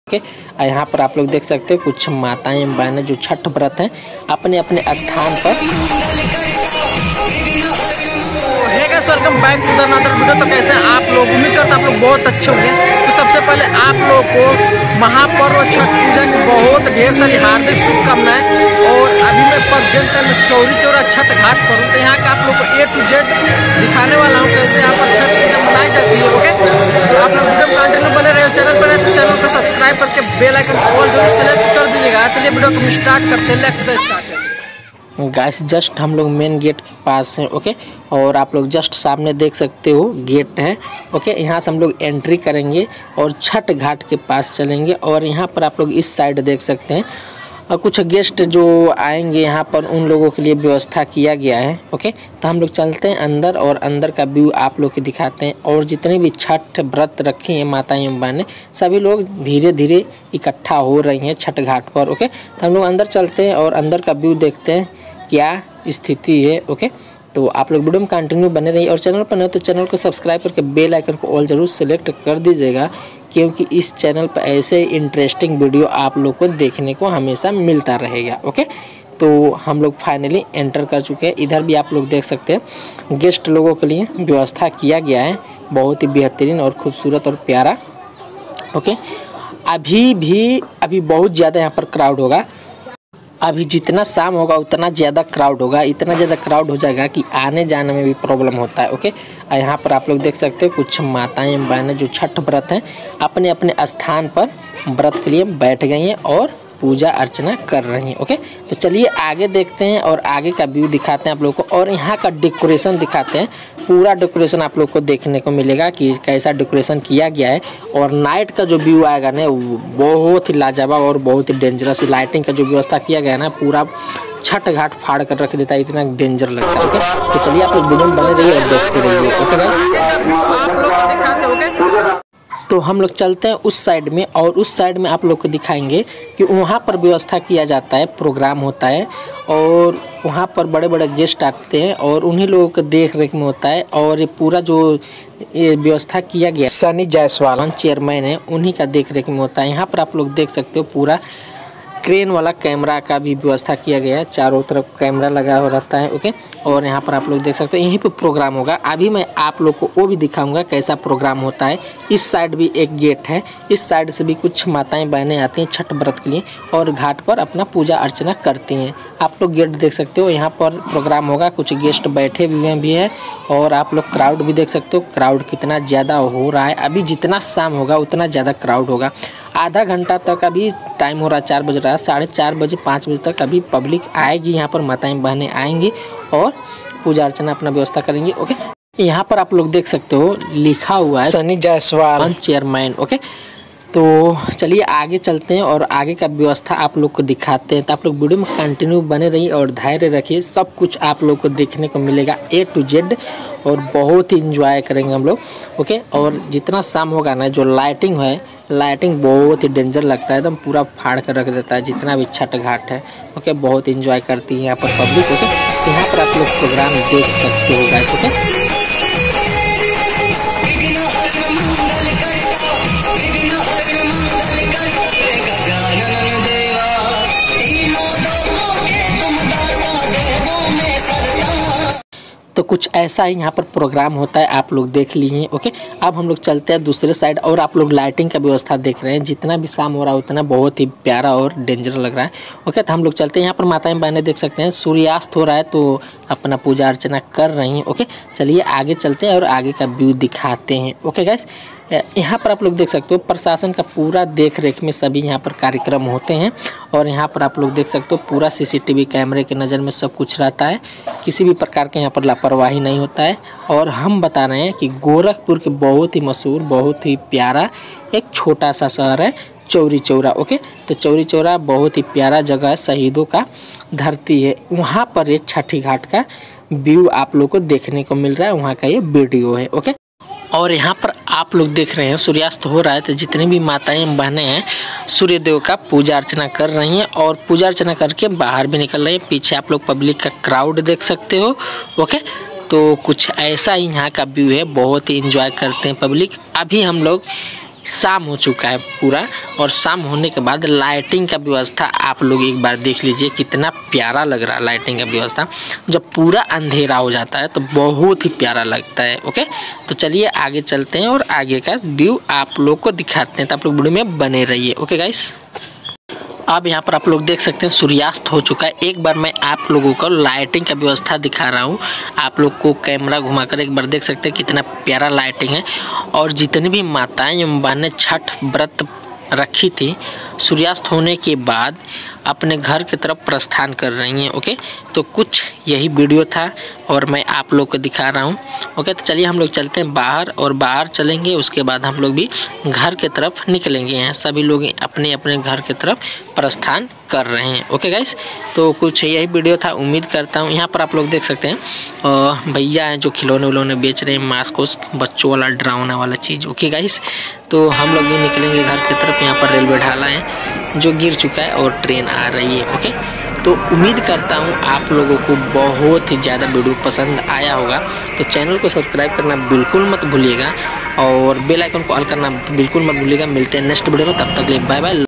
Okay. यहाँ पर आप लोग देख सकते हो कुछ माताएं बहनें जो छठ व्रत हैं अपने अपने स्थान पर। Welcome back to the another video. तो कैसे आप लोग, उम्मीद करता आप लोग बहुत अच्छे होंगे। तो सबसे पहले आप लोग को महापर्व छठ पूजा की बहुत ढेर सारी हार्दिक शुभकामनाएं। और अभी मैं पगडंडा में चौरी चौरा छठ घाट पर हूँ। तो यहाँ का आप लोग को A to Z दिखाने वाला हूँ कैसे यहाँ पर छठ पूजा मनाई जाती है। ओके, तो आप लोग वीडियो कंटिन्यू बने रहे। चैनल पर है तो चैनल को सब्सक्राइब करके बेल आइकन ऑल जरूर सेलेक्ट कर दीजिएगा। चलिए वीडियो को स्टार्ट करते हैं। Let's start. गाइस जस्ट हम लोग मेन गेट के पास हैं। ओके, और आप लोग जस्ट सामने देख सकते हो गेट है। ओके, यहाँ से हम लोग एंट्री करेंगे और छठ घाट के पास चलेंगे। और यहाँ पर आप लोग इस साइड देख सकते हैं और कुछ गेस्ट जो आएंगे यहाँ पर उन लोगों के लिए व्यवस्था किया गया है। ओके, तो हम लोग चलते हैं अंदर और अंदर का व्यू आप लोग को दिखाते हैं। और जितने भी छठ व्रत रखे हैं माताएं बहनें सभी लोग धीरे धीरे इकट्ठा हो रही हैं छठ घाट पर। ओके, तो हम लोग अंदर चलते हैं और अंदर का व्यू देखते हैं क्या स्थिति है। ओके, तो आप लोग वीडियो में कंटिन्यू बने रहिए। और चैनल पर नहीं तो चैनल को सब्सक्राइब करके बेल आइकन को ऑल जरूर सेलेक्ट कर दीजिएगा, क्योंकि इस चैनल पर ऐसे इंटरेस्टिंग वीडियो आप लोग को देखने को हमेशा मिलता रहेगा। ओके, तो हम लोग फाइनली एंटर कर चुके हैं। इधर भी आप लोग देख सकते हैं गेस्ट लोगों के लिए व्यवस्था किया गया है, बहुत ही बेहतरीन और खूबसूरत और प्यारा। ओके, अभी बहुत ज़्यादा यहाँ पर क्राउड होगा। अभी जितना शाम होगा उतना ज़्यादा क्राउड होगा, इतना ज़्यादा क्राउड हो जाएगा कि आने जाने में भी प्रॉब्लम होता है। ओके, यहाँ पर आप लोग देख सकते हो कुछ माताएं बहनें जो छठ व्रत हैं अपने अपने स्थान पर व्रत के लिए बैठ गई हैं और पूजा अर्चना कर रही हैं। ओके, तो चलिए आगे देखते हैं और आगे का व्यू दिखाते हैं आप लोग को। और यहाँ का डेकोरेशन दिखाते हैं, पूरा डेकोरेशन आप लोग को देखने को मिलेगा कि कैसा डेकोरेशन किया गया है। और नाइट का जो व्यू आएगा ना बहुत ही लाजवाब और बहुत ही डेंजरस लाइटिंग का जो व्यवस्था किया गया है ना, पूरा छठ घाट फाड़ कर रख देता है, इतना डेंजर लगता है। ओके, तो चलिए आप लोग वीडियो में बने रहिए और देखते रहिए। ओके, आप लोग दिखाते हो। तो हम लोग चलते हैं उस साइड में और उस साइड में आप लोग को दिखाएंगे कि वहाँ पर व्यवस्था किया जाता है, प्रोग्राम होता है और वहाँ पर बड़े बड़े गेस्ट आते हैं और उन्हीं लोगों को देख रेख में होता है। और ये पूरा जो ये व्यवस्था किया गया सनी जायसवाल चेयरमैन है, उन्हीं का देख रेख में होता है। यहाँ पर आप लोग देख सकते हो पूरा क्रेन वाला कैमरा का भी व्यवस्था किया गया है, चारों तरफ कैमरा लगा हुआ रहता है। ओके, और यहाँ पर आप लोग देख सकते हो यहीं पे प्रोग्राम होगा। अभी मैं आप लोग को वो भी दिखाऊंगा कैसा प्रोग्राम होता है। इस साइड भी एक गेट है, इस साइड से भी कुछ माताएं बहनें आती हैं छठ व्रत के लिए और घाट पर अपना पूजा अर्चना करती हैं। आप लोग गेट देख सकते हो, यहाँ पर प्रोग्राम होगा, कुछ गेस्ट बैठे हुए भी हैं। और आप लोग क्राउड भी देख सकते हो, क्राउड कितना ज़्यादा हो रहा है। अभी जितना शाम होगा उतना ज़्यादा क्राउड होगा। आधा घंटा तक अभी टाइम हो रहा है, 4 बज रहा है, 4:30 बजे 5 बजे तक अभी पब्लिक आएगी, यहाँ पर माताएं बहनें आएंगी और पूजा अर्चना अपना व्यवस्था करेंगी। ओके, यहाँ पर आप लोग देख सकते हो लिखा हुआ है सनी जायसवाल चेयरमैन। ओके, तो चलिए आगे चलते हैं और आगे का व्यवस्था आप लोग को दिखाते हैं। तो आप लोग वीडियो में कंटिन्यू बने रहिए और धैर्य रखिए, सब कुछ आप लोग को देखने को मिलेगा A to Z और बहुत ही इंजॉय करेंगे हम लोग। ओके, और जितना शाम होगा ना जो लाइटिंग है, लाइटिंग बहुत ही डेंजर लगता है, एकदम पूरा फाड़ कर रख देता है जितना भी छठ घाट है। ओके, बहुत इंजॉय करती है यहाँ पर पब्लिक। ओके, यहाँ पर आप लोग प्रोग्राम देख सकते हो गाइस। ओके, तो कुछ ऐसा ही यहाँ पर प्रोग्राम होता है, आप लोग देख लिए। ओके, अब हम लोग चलते हैं दूसरे साइड और आप लोग लाइटिंग का व्यवस्था देख रहे हैं। जितना भी शाम हो रहा है उतना बहुत ही प्यारा और डेंजर लग रहा है। ओके, तो हम लोग चलते हैं। यहाँ पर माताएं बहनें देख सकते हैं सूर्यास्त हो रहा है तो अपना पूजा अर्चना कर रही हैं। ओके, चलिए आगे चलते हैं और आगे का व्यू दिखाते हैं। ओके गाइस, यहाँ पर आप लोग देख सकते हो प्रशासन का पूरा देख रेख में सभी यहाँ पर कार्यक्रम होते हैं। और यहाँ पर आप लोग देख सकते हो पूरा CCTV कैमरे के नज़र में सब कुछ रहता है, किसी भी प्रकार के यहाँ पर लापरवाही नहीं होता है। और हम बता रहे हैं कि गोरखपुर के बहुत ही मशहूर, बहुत ही प्यारा एक छोटा सा शहर है चौरी चौरा। ओके, तो चौरी चौरा बहुत ही प्यारा जगह है, शहीदों का धरती है। वहाँ पर ये छठी घाट का व्यू आप लोग को देखने को मिल रहा है, वहाँ का ये वीडियो है। ओके, और यहाँ पर आप लोग देख रहे हैं सूर्यास्त हो रहा है, तो जितनी भी माताएं बहनें हैं सूर्य देव का पूजा अर्चना कर रही हैं और पूजा अर्चना करके बाहर भी निकल रही हैं। पीछे आप लोग पब्लिक का क्राउड देख सकते हो। ओके, तो कुछ ऐसा ही यहाँ का व्यू है, बहुत ही इंजॉय करते हैं पब्लिक। अभी हम लोग शाम हो चुका है पूरा, और शाम होने के बाद लाइटिंग का व्यवस्था आप लोग एक बार देख लीजिए, कितना प्यारा लग रहा है लाइटिंग का व्यवस्था। जब पूरा अंधेरा हो जाता है तो बहुत ही प्यारा लगता है। ओके, तो चलिए आगे चलते हैं और आगे का व्यू आप लोग को दिखाते हैं, तो आप लोग वीडियो में बने रहिए। ओके गाइस, अब यहाँ पर आप लोग देख सकते हैं सूर्यास्त हो चुका है। एक बार मैं आप लोगों को लाइटिंग का व्यवस्था दिखा रहा हूँ, आप लोग को कैमरा घुमाकर एक बार देख सकते हैं कितना प्यारा लाइटिंग है। और जितनी भी माताएं एवं बहनें छठ व्रत रखी थी, सूर्यास्त होने के बाद अपने घर की तरफ प्रस्थान कर रही हैं। ओके, तो कुछ यही वीडियो था और मैं आप लोग को दिखा रहा हूं। ओके, तो चलिए हम लोग चलते हैं बाहर, और बाहर चलेंगे उसके बाद हम लोग भी घर की तरफ निकलेंगे। हैं सभी लोग अपने अपने घर की तरफ प्रस्थान कर रहे हैं। ओके गाइस, तो कुछ यही वीडियो था, उम्मीद करता हूँ। यहाँ पर आप लोग देख सकते हैं भैया हैं जो खिलौने उलौने बेच रहे हैं, मास्क बच्चों वाला डरावना वाला चीज़। ओके गाइस, तो हम लोग भी निकलेंगे घर की तरफ। यहाँ पर रेलवे ढाला है जो गिर चुका है और ट्रेन आ रही है। ओके, तो उम्मीद करता हूँ आप लोगों को बहुत ही ज़्यादा वीडियो पसंद आया होगा। तो चैनल को सब्सक्राइब करना बिल्कुल मत भूलिएगा और बेल आइकन को ऑल करना बिल्कुल मत भूलिएगा। मिलते हैं नेक्स्ट वीडियो में, तब तक के लिए बाय बाय।